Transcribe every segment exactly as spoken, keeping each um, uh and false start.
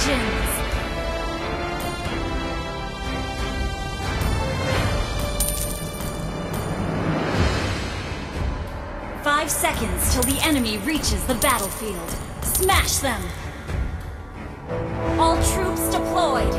Legends! Five seconds till the enemy reaches the battlefield. Smash them! All troops deployed!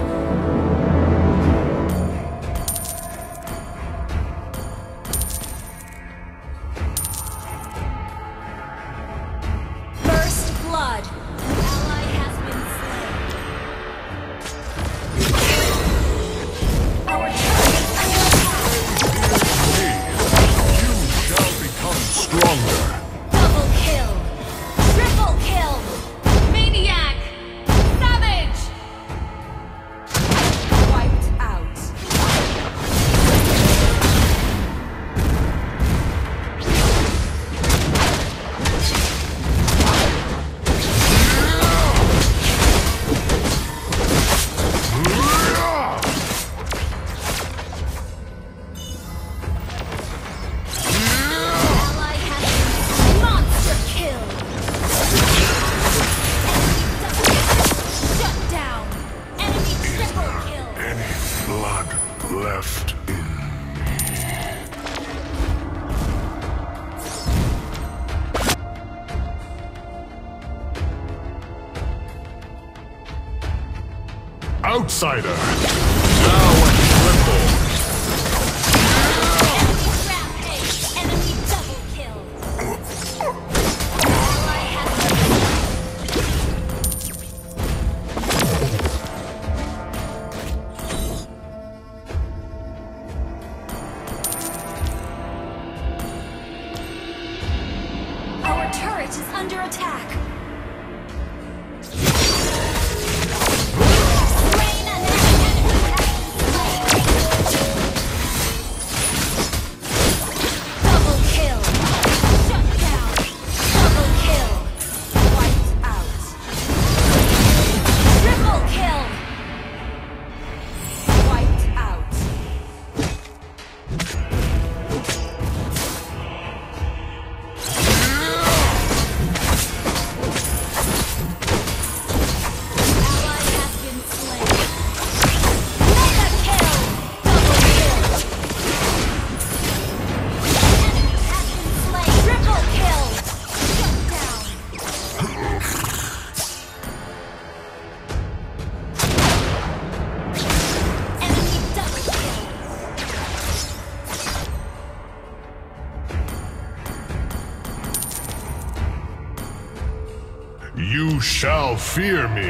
Left in me. Outsider! Now a triple! Enemy rampage! Enemy double kill! Ally has Our turret is under attack! Slain an enemy has been slain! Double kill! Shut down! Double kill! Wiped out! Triple kill! Wiped out! You shall fear me.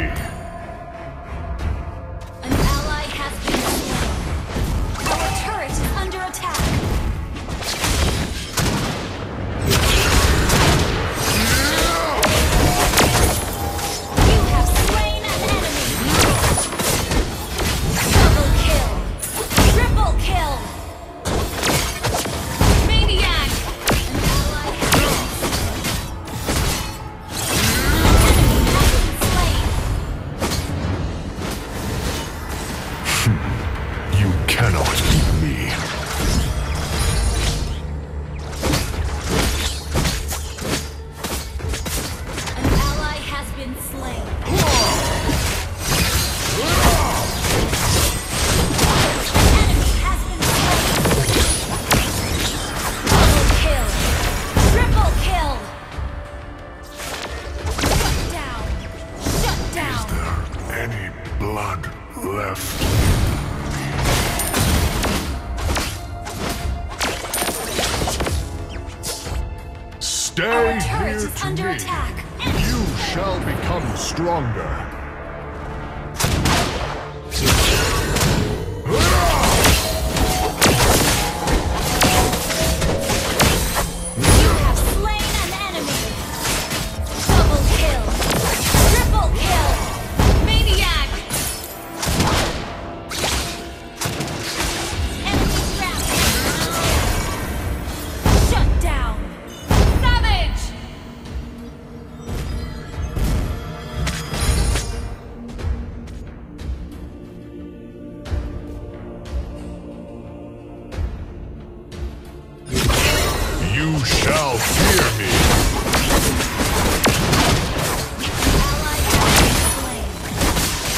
An ally has been slain. Our turret is under attack. You have slain an enemy. Double kill. Triple kill. Maniac. An ally has You cannot beat me. An ally has been slain. Enemy has been slain. Double kill. Triple kill. Shut down. Shut down. Is there any blood left? Stay Our turret near is to under me. attack. You shall become stronger. You have slain an enemy. Double kill. Triple kill. Maniac. Enemy rampage. Shut down. Savage. You shall fear me. Ally has been slain.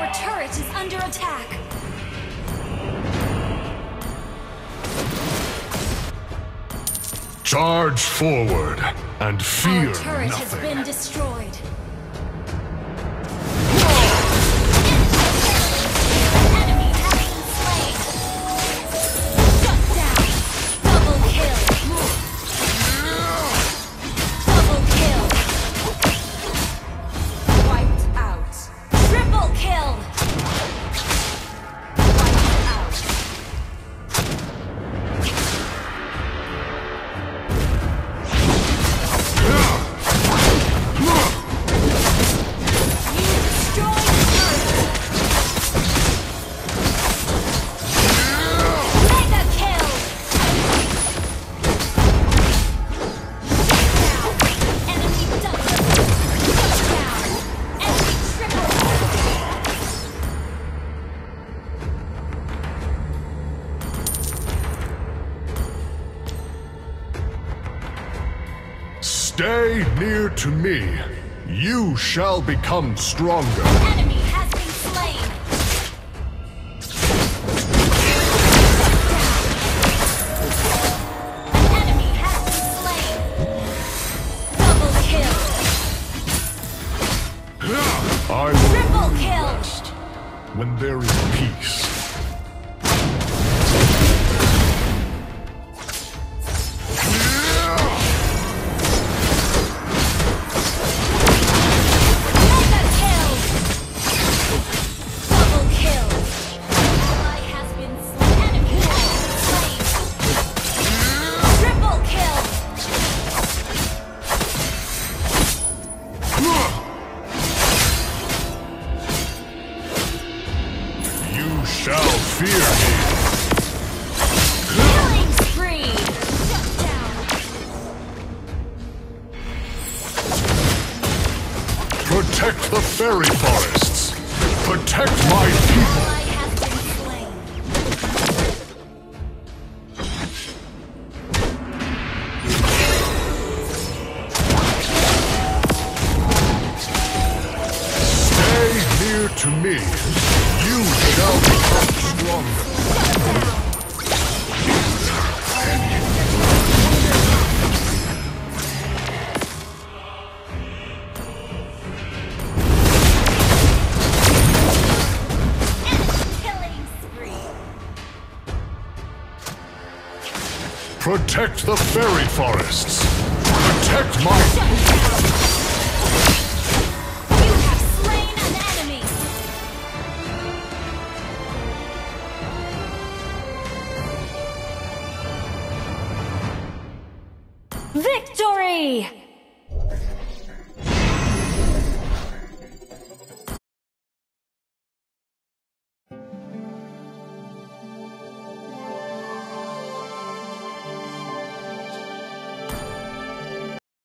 Our turret is under attack. Charge forward and fear Our turret nothing. has been destroyed. Enemy has been slain. Shut down. Double kill. Double kill. Wiped out. Triple kill. Wiped out. Stay near to me. You shall become stronger. Enemy has been slain. An enemy has been slain. Double kill. I will Triple kill. rest when there is peace. Mega kill. Double kill. Ally has been slain. Enemy has been slain. Triple kill. You shall fear me. Killing spree. Shut down. Protect the fairy forests. Protect my people. Ally has been slain. Stay near to me. You shall become stronger. Killing spree. Protect the fairy forests. Protect my... You have slain an enemy. Victory!